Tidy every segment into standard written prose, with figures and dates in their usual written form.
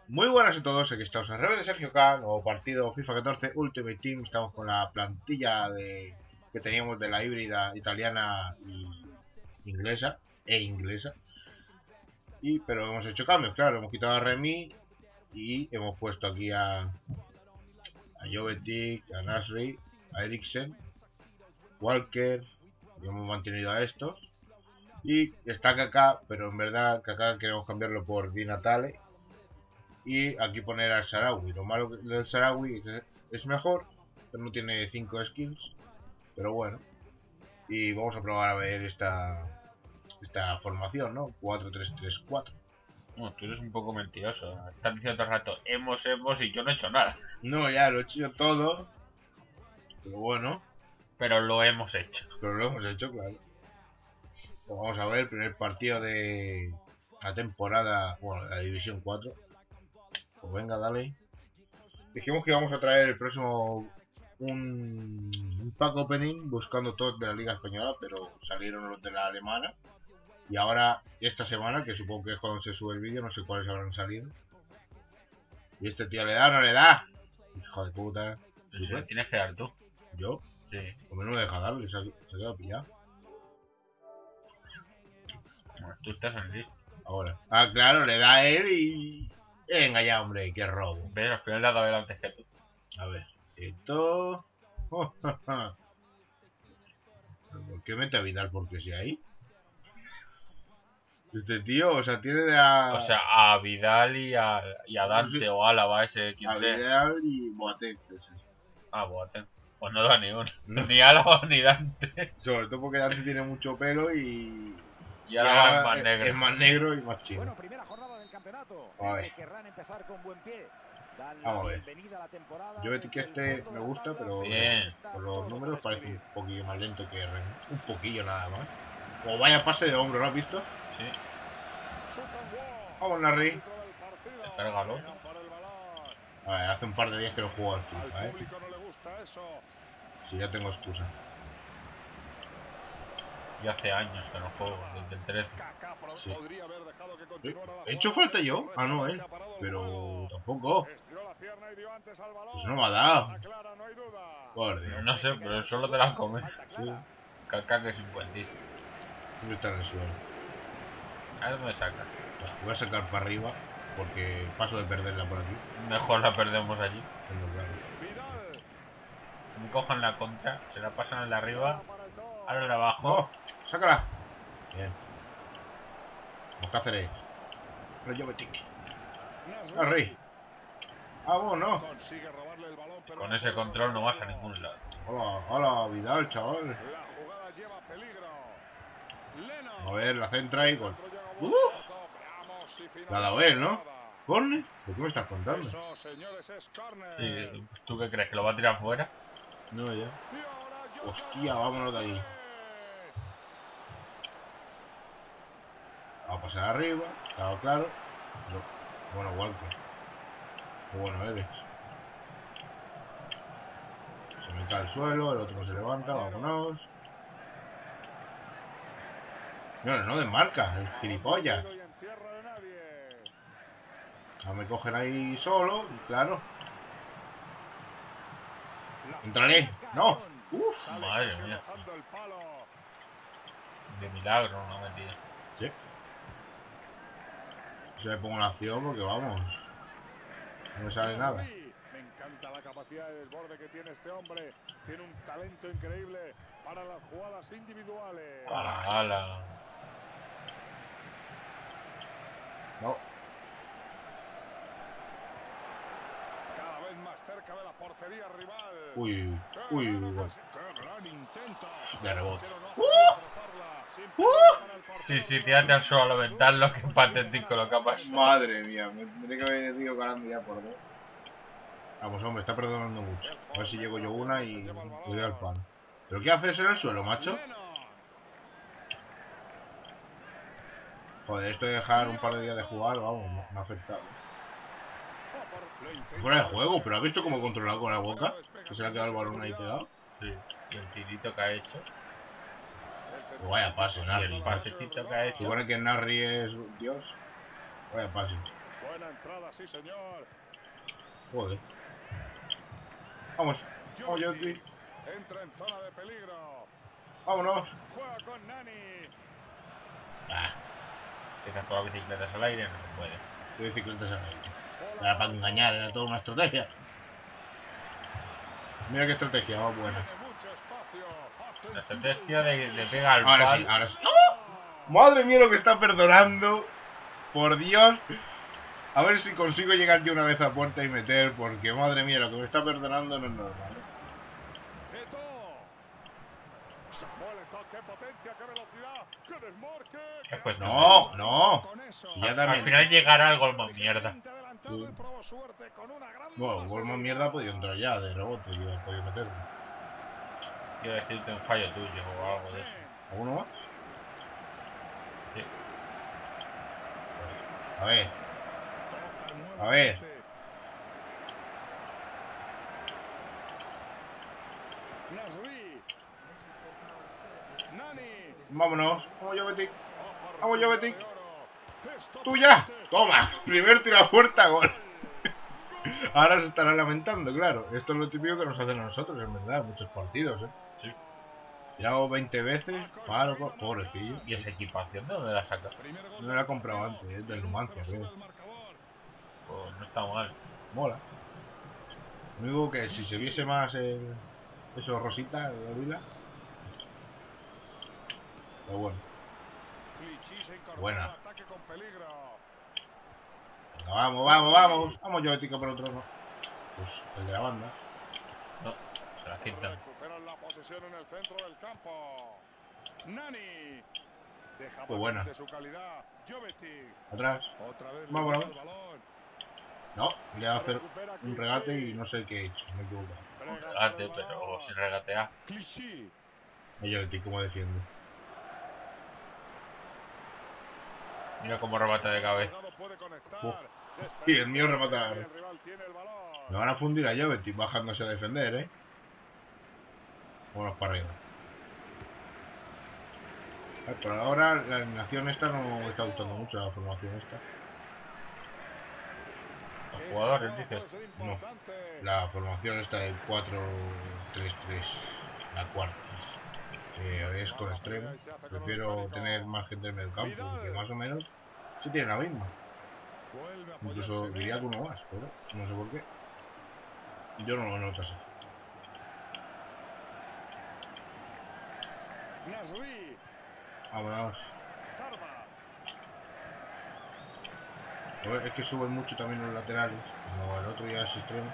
Muy buenas a todos, aquí estamos en Rebelde Sergio K, nuevo partido FIFA 14 Ultimate Team. Estamos con la plantilla que teníamos de la híbrida italiana y inglesa. Pero hemos hecho cambios, claro, hemos quitado a Remy y hemos puesto aquí a Jovetic, a Nasri, a Eriksen, Walker, y hemos mantenido a estos. Y está Kaká, pero en verdad Kaká queremos cambiarlo por Di Natale. Y aquí poner al Sarawi. Lo malo del Sarawi es mejor, pero no tiene 5 skills. Pero bueno. Y vamos a probar a ver esta formación, ¿no? 4-3-3-4. No, tú eres un poco mentiroso. Estás diciendo todo el rato, hemos y yo no he hecho nada. No, ya lo he hecho todo. Pero bueno. Pero lo hemos hecho. Pero lo hemos hecho, claro. Pues vamos a ver el primer partido de la temporada. Bueno, de la División 4. Pues venga, dale. Dijimos que íbamos a traer el próximo un pack opening buscando todos de la Liga Española, pero salieron los de la alemana. Y ahora, esta semana, que supongo que es cuando se sube el vídeo, no sé cuáles habrán salido. Y este tío le da o no le da. Hijo de puta. Si lo tienes que dar tú. ¿Yo? Sí. Como no me deja darle, se ha quedado pillado. Bueno, tú estás en listo. Ahora. Ah, claro, le da a él y... Venga ya, hombre, qué robo. Ves, al final le ha dado él antes que tú. A ver, esto... ¿Por qué mete a Vidal? Porque si ahí... Este tío, o sea, tiene de a... O sea, a Vidal y a Dante, sí, o Álava, ese, quien a sea. Vidal y Boateng. Ah, Boateng. Pues no da ni uno. No. Ni Álava ni Dante. Sobre todo porque Dante tiene mucho pelo y... Y Álava es más negro. Es más negro y más chino. Bueno, primera jornada del campeonato. A ver. Querrán empezar con buen pie. Vamos a ver. Yo veo que este me gusta, pero bien. Por los números parece un poquillo más lento que Ren. Un poquillo nada más. O vaya pase de hombro, ¿lo has visto? Sí. Vamos, Larry. Cárgalo. A ver, hace un par de días que no juego al FIFA, Si ya tengo excusa. Yo hace años que no juego, desde el 13. Sí. ¿He hecho falta yo? Ah, no, él. Pero tampoco. Pues no me ha dado. Por Dios. No sé, pero solo te la comes. Sí. Kaká que es cincuentista. Siempre está en el suelo. A ver dónde saca. Voy a sacar para arriba porque paso de perderla por aquí. Mejor la perdemos allí. Es lo claro. Me cojan la contra, se la pasan al de arriba. Ahora el de abajo. ¡Oh! ¡Sácala! Bien. Los Cáceres. Jovetic. Arri. ¡Vamos, no! Con ese control no vas a ningún lado. Hola, hola, Vidal, chaval. A ver, la centra y gol. La ha dado él, ¿no? ¿Corner? ¿Por qué me estás contando? Sí, ¿tú qué crees? ¿Que lo va a tirar fuera? No, ya. Hostia, vámonos de ahí. Vamos a pasar arriba, estaba claro. Bueno, Walker. Qué bueno eres. Se me cae al suelo, el otro no se levanta, vámonos. No desmarca, el gilipollas. No me cogen ahí solo, claro. Entraré. No. Uf, madre mía. De milagro no metí. Sí. Se me pongo una acción porque vamos. No me sale nada. Me encanta la capacidad de desborde que tiene este hombre. Tiene un talento increíble para las jugadas individuales. ¡Hala! No. Cada vez más cerca de la portería rival. Uy. De rebote. Sí, tírate al suelo a aventarlo, que patético lo que ha pasado. Madre mía, me tendré que haber ido ganando ya por dos. Vamos, hombre, está perdonando mucho. A ver si llego yo una y le doy al pan. ¿Pero qué haces en el suelo, macho? Joder, esto de dejar un par de días de jugar, vamos, me ha afectado. Fuera de juego, pero ¿has visto cómo he controlado con la boca? Que se le ha quedado el balón ahí pegado. Sí, y el tirito que ha hecho. Pues vaya pase, Y Narri. el pasecito que ha hecho. Supone que Narri es Dios. Vaya pase. Buena entrada, sí, señor. Joder. Vamos. Vamos, Jovetic. Entra en zona de peligro. Vámonos. Juega con Nani. Ah, Empiezas con las bicicletas al aire, no se puede. qué bicicletas han hecho. Era para engañar, era toda una estrategia. Mira qué estrategia, más buena. Tiene mucho espacio. La estrategia de pegar al Ahora palo. sí, ahora sí. ¡Oh! Madre mía lo que está perdonando. Por Dios. A ver si consigo llegar yo una vez a puerta y meter, porque madre mía lo que me está perdonando no es normal. ¡Qué potencia, qué velocidad! ¡Qué desmarque! Pues No, no. Si ya Al también. final llegará el gol más mierda. Sí. Bueno, gol más mierda ha podido entrar ya de rebote y ha podido meterlo. Quiero decirte un fallo tuyo o algo de eso. ¿Alguno más? Sí. A ver. A ver. Nasri. Nani. Vámonos. Vamos, Jovetic. Vamos, Jovetic. Esto ¡Tuya! ¡Toma! Primer tiro a puerta, gol. Ahora se estará lamentando, claro. Esto es lo típico que nos hacen a nosotros, en verdad, en muchos partidos, ¿eh? Sí. Tirado 20 veces, paro, pobrecillo. ¿Y esa equipación de dónde la sacas? No la he comprado antes, es del Numancia, creo. Pues no está mal. Mola. Lo único que si se viese más eso rosita, la vila. Pero bueno. Buena. Venga, vamos, vamos, vamos. Vamos, Jovetic por otro no. Pues el de la banda. No, se la quitan. Recuperan la posesión en el centro del campo. Nani. Deja Muy buena. de su calidad. Jovetic. Atrás. Otra vez Vámonos. el balón. No, le voy a hacer un regate y no sé qué he hecho. Me he equivocado. Un regate, pero sin regatear. Clichy. Y Jovetic cómo defiende. Mira cómo remata de cabeza. Uf. Y el mío remata. Me van a fundir a Jovetic bajándose a defender, ¿eh? Vámonos para arriba. Por ahora la alineación esta no me está gustando mucho, la formación esta. Los jugadores, dices. No, la formación esta del 4-3-3, la cuarta. Que es con extremo. Prefiero tener más gente en el campo, porque más o menos se tiene la misma. Incluso diría que uno más, pero no sé por qué. Yo no lo noto así. Vámonos. Es que suben mucho también los laterales. Como el otro ya es extremo.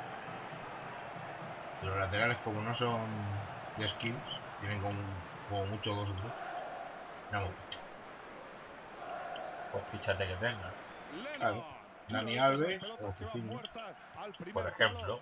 Y los laterales, como no son de skills, tienen como mucho 2 o 3. No. Pues fíjate que tenga. Claro. Dani Alves o Cicinho. Por ejemplo.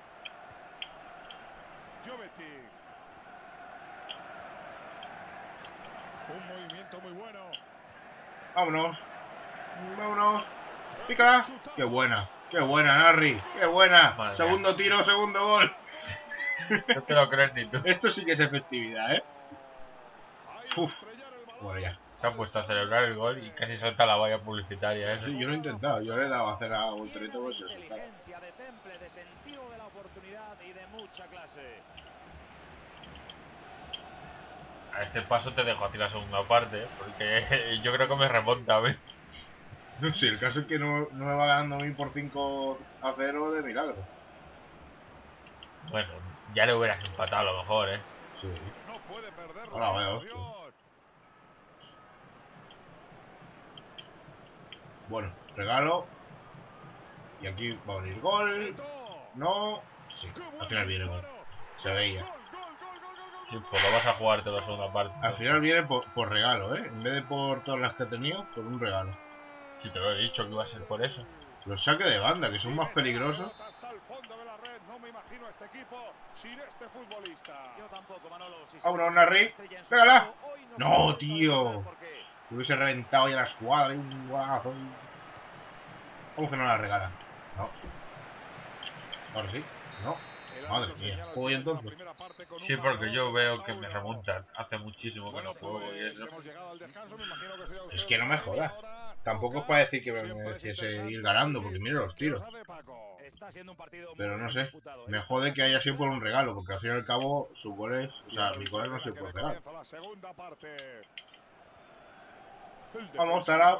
Un movimiento muy bueno. Vámonos. Vámonos. Pícala. Qué buena. Qué buena, Narri. Qué buena. Madre Segundo tiro, segundo gol. No te lo crees ni tú. Esto sí que es efectividad, ¿eh? Uf. Bueno, ya. Se ha puesto a celebrar el gol y casi salta la valla publicitaria, ¿eh? Sí, yo lo he intentado. Yo le he dado a hacer a Voltereta por si se saltaba. De temple, de sentido de la oportunidad y de mucha clase. A este paso te dejo a ti la segunda parte, porque yo creo que me remonta, ¿ves? No sé, el caso es que no me va ganando a mí por 5-0 de milagro. Bueno, ya le hubieras empatado a lo mejor, ¿eh? Sí. No puede perder Ahora vaya, hostia. Bueno, regalo. Y aquí va a venir gol. No. Sí, al final viene gol. Se veía. Sí, pues lo vas a jugarte la segunda parte. Al final viene por regalo, ¿eh? En vez de por todas las que he tenido, por un regalo. Si te lo he dicho que iba a ser por eso. Los saques de banda, que son más peligrosos. Hasta el fondo de la red. No me imagino a este equipo sin este futbolista. Yo tampoco, Manolo. Si Vámonos, Narri. ¡Pégala! No, tío. Me hubiese reventado ya la escuadra y un golazo. ¿Cómo que no la regala? No. Ahora sí. No. Madre mía, ¿juego yo entonces? Sí, porque yo veo que me remontan. Hace muchísimo que no juego y eso. Es que no me jodas. Tampoco es para decir que me mereciese ir ganando, porque mira los tiros. Pero no sé, me jode que haya sido por un regalo, porque al fin y al cabo sus goles, o sea, mi gol no ha sido por regalo. Vamos, Tara.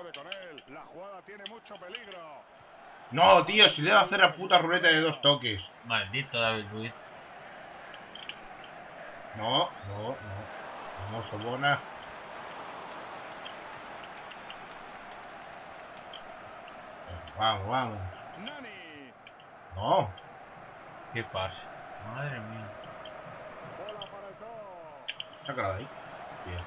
No, tío, si le he dado a hacer la puta ruleta de 2 toques. Maldito David Luiz. No, no, no. Vamos, Sobona. Vamos, vamos. No. ¿Qué pasa? Madre mía. Sácala de ahí. Bien.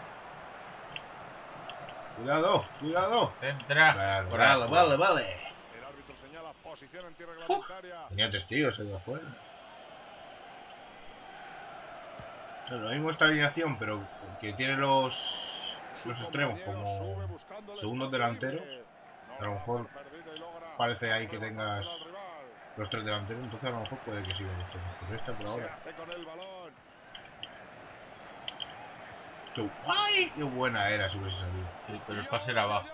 Cuidado, cuidado. Entra. Vale. El árbitro señala posición antirreglamentaria. Tenía testigos ahí afuera. O sea, lo mismo esta alineación, pero que tiene los extremos como segundos delanteros. A lo mejor parece ahí que tengas los 3 delanteros, entonces a lo mejor puede que siga esto. Pero esta por ahora. ¡Ay! ¡Qué buena era si hubiese salido! Sí, pero el pase era abajo.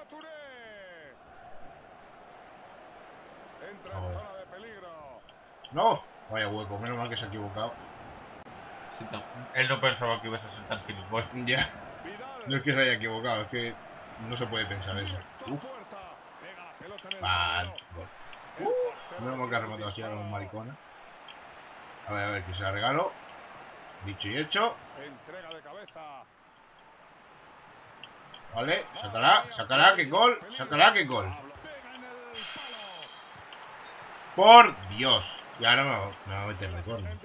¡No! Vaya hueco, menos mal que se ha equivocado. Sí, no. Él no pensaba que ibas a ser tan gilipollas. Ya. No es que se haya equivocado, es que no se puede pensar eso. Uf. Vale. Menos mal que ha rematado así a los maricones. A ver, que se la regalo. Dicho y hecho. Vale, sácala, que gol. Sácala, que gol. Por Dios. Y ahora me va a meter de córner.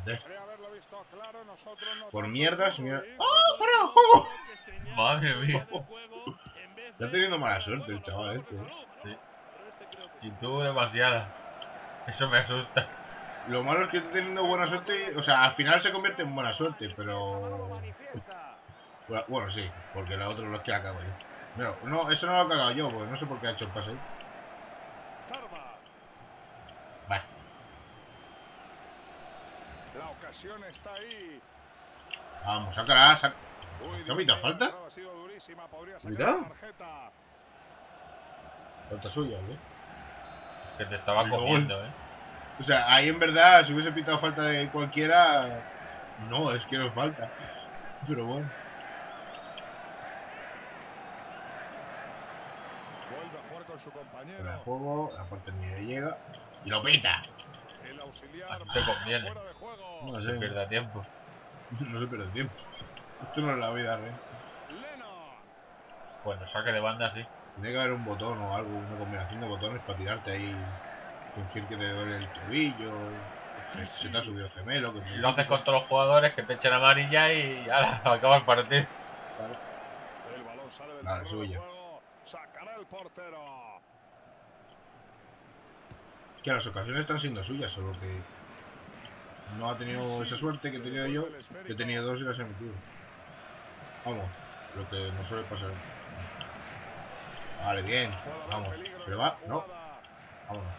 Por mierda, señor. ¡Oh, fuera de juego! Madre mía. Está teniendo mala suerte el chaval este. Sí. Y tú demasiada. Eso me asusta. Lo malo es que está teniendo buena suerte. O sea, al final se convierte en buena suerte, pero... Bueno, sí, porque la otra es que la cago yo. No, eso no lo he cagado yo, porque no sé por qué ha hecho el pase ahí. Vale. La ocasión está ahí. Vamos, sácala, ¿qué ha pitado falta? Cuidado. Falta suya, ¿eh? Que te estaba comiendo, O sea, ahí en verdad, si hubiese pitado falta de cualquiera... No, es que no es falta. Pero bueno. Vuelve a jugar con su compañero. Fuera de juego, la parte ni llega. ¡Y lo pita! El auxiliar. A ti te conviene. Fuera de juego. No se pierda tiempo. No se pierde tiempo. Esto no es la vida real. Bueno, saque de banda, sí. Tiene que haber un botón o algo, una combinación de botones para tirarte ahí. Fingir que te duele el tobillo. Se te ha subido el gemelo. Que lo haces con todos los jugadores, que te echen amarilla y ahora acaba el partido. El balón sale del Vale, suya. Sacará el portero. Que las ocasiones están siendo suyas, solo que no ha tenido esa suerte que he tenido yo, que he tenido 2 y las he metido. Vamos, lo que no suele pasar. Vale, bien, vamos. ¿Se le va? No. Vámonos.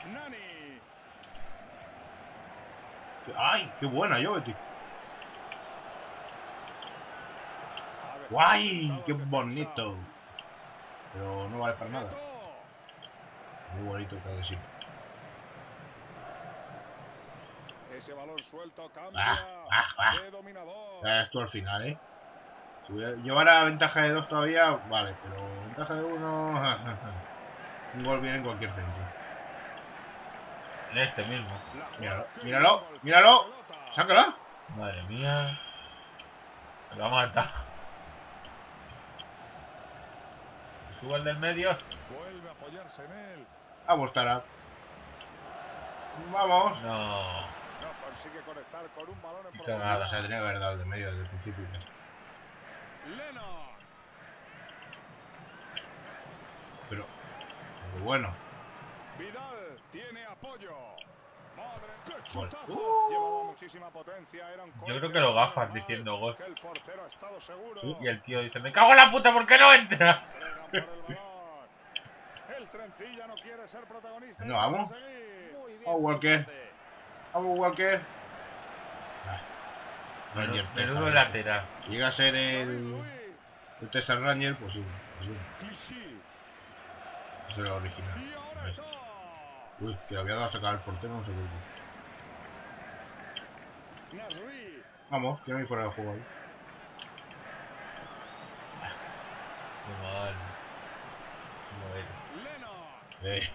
¡Ay! ¡Qué buena, Jovetic! ¡Guay! ¡Qué bonito! Pero no vale para nada. Muy bonito que decir. Ese balón suelto cambia de dominador. Esto al final, ¿eh? Si llevara ventaja de 2 todavía, vale, pero ventaja de 1... Un gol viene en cualquier centro. En este mismo. Míralo, míralo, míralo. ¡Sácala! Madre mía. Me lo ha matado. Sube el del medio. Vuelve a apoyarse en él. Vamos, Tara. Vamos. No. No consigue conectar con un balón en Qué profundidad. cagada. O sea, tenía que haber dado el de medio desde el principio. Lennon. Pero bueno. Vidal tiene apoyo. Madre, qué Gol. chutazo. Llevaba muchísima potencia. Era un Yo creo que lo gafas diciendo gol. que el portero ha estado seguro. Y el tío dice, me cago en la puta, ¿por qué no entra? Juegan por el balón. El trencilla no quiere ser protagonista. No, vamos. Oh, Walker. Vamos, Walker. Ranger Menudo Texas. lateral. Llega a ser el Texas Ranger, pues sí. Clichy. Es el original. Y ahora Ahí está. está. Uy, que le había dado a sacar al portero, no sé por qué. Nasri. Vamos, que no hay fuera de juego ahí. Qué mal. Bueno. Leno.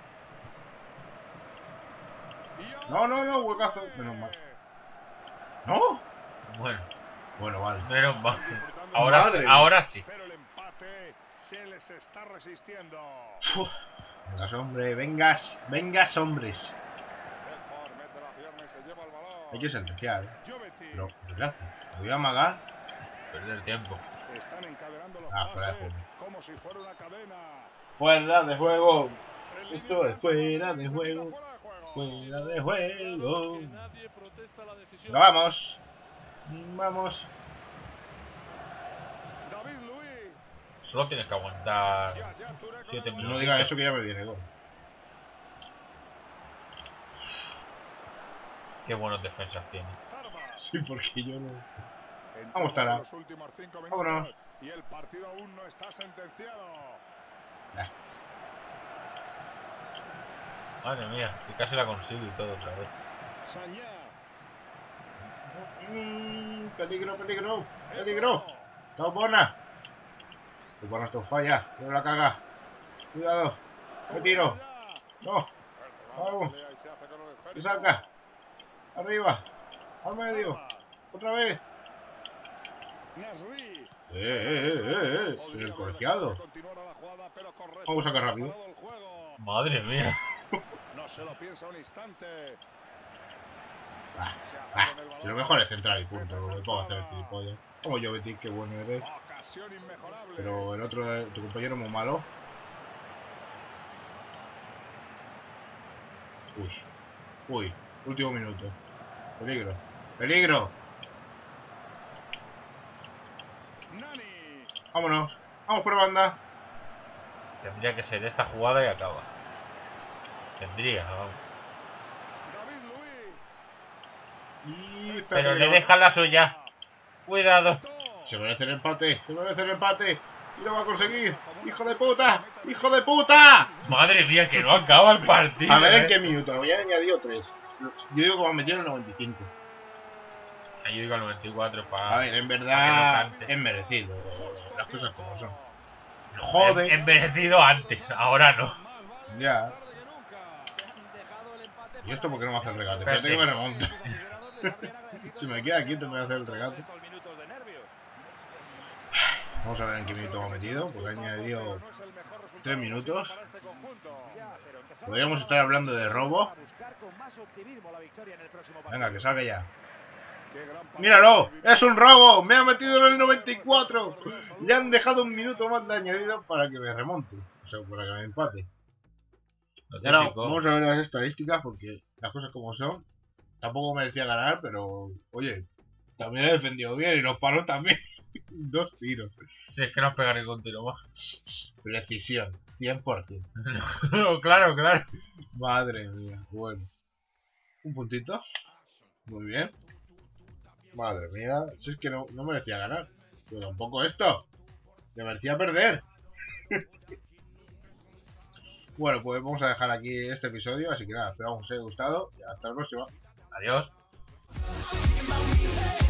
Y No, no, no, huecazo. Menos mal. ¡No! Bueno, Bueno, vale. menos mal. disfrutando Ahora, Madre mía. ahora sí. Pero el empate se les está resistiendo. Uf. Vengas, hombre, vengas. Vengas, hombres. Belfort mete la pierna y se lleva el balón. Hay que sentenciar, ¿eh? Jovetic. Pero, gracias. Me voy a amagar. Perder tiempo. Están encadenando los Ah, fuera de pases juego. como si fuera una cadena. Fuera de juego. El Esto líder es fuera de está juego. fuera de juego. Fuera de juego. Nadie protesta la decisión. Venga, vamos. Vamos. David Luiz. Solo tienes que aguantar Ya, Touré con 7 el No minutos. digas eso que ya me viene gol. Qué buenos defensas tiene. Tarba. Sí, porque yo no. Entramos Vamos, Tara. en los últimos 5 minutos. Vámonos. Y el partido aún no está sentenciado. Madre mía, que casi la consigo y todo otra vez. Sañá. Peligro, peligro. Peligro. Está buena. Qué buena esto falla. No la caga. Cuidado. Me tiro. No. Vamos. Se saca. Arriba. Al medio. Otra vez. Nasri. Soy el colegiado. Vamos a sacar rápido. Madre mía. No se lo piensa un instante. Si lo mejor es centrar y punto. Lo que puedo hacer el gilipollas. Como yo, Betty, qué bueno eres. Ocasión inmejorable. Pero el otro, tu compañero, muy malo. Uy. Uy. Último minuto. Peligro. Peligro. Nani. Vámonos. Vamos por banda. Tendría que ser esta jugada y acaba. Tendría, vamos. David Luiz. Y Pero le peligro. deja la suya. Cuidado. Se merece el empate. Se merece el empate. Y lo va a conseguir. ¡Hijo de puta! ¡Hijo de puta! Madre mía, que no acaba el partido. A ver en qué minuto. Habían añadido 3. Yo digo que me han metido en el 95. Yo digo al 94 A para. ver, en para que verdad no cante. es merecido. Las cosas como son. Joder. Es merecido antes, ahora no. Ya. Se han dejado el empate ¿Y esto por qué no me hace el regate? Pero Fíjate que sí. me remonta. Si me queda quieto me voy a hacer el regate. Estos minutos de nervios. Vamos a ver en qué minuto me ha metido. Porque ha añadido 3 minutos. Ya, pero empezamos Podríamos estar hablando de robo. a buscar con más optimismo la victoria en el próximo partido. Venga, que salga ya. Qué gran partido. ¡Míralo! ¡Es un robo! ¡Me ha metido en el 94! Le han dejado un minuto más de añadido para que me remonte. O sea, para que me empate. Lo Y ahora típico. vamos a ver las estadísticas porque las cosas como son. Tampoco merecía ganar, pero oye, también he defendido bien y los palos también. 2 tiros. Si es que no pegaré con tiro más. Precisión, 100%. No, claro, claro. Madre mía, bueno. Un puntito. Muy bien. Madre mía, si es que no merecía ganar. Pero tampoco esto. Me merecía perder. Bueno, pues vamos a dejar aquí este episodio. Así que nada, espero que os haya gustado. Y hasta la próxima. Adiós. Thinking about me,